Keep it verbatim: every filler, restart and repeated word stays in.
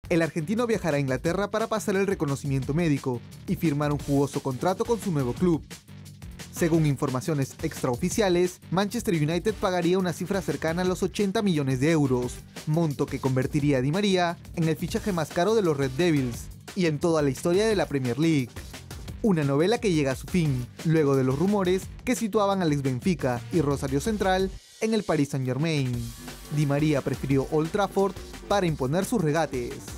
El argentino viajará a Inglaterra para pasar el reconocimiento médico y firmar un jugoso contrato con su nuevo club. Según informaciones extraoficiales, Manchester United pagaría una cifra cercana a los ochenta millones de euros, monto que convertiría a Di María en el fichaje más caro de los Red Devils y en toda la historia de la Premier League. Una novela que llega a su fin, luego de los rumores que situaban al ex Benfica y Rosario Central en el Paris Saint-Germain. Di María prefirió Old Trafford para imponer sus regates.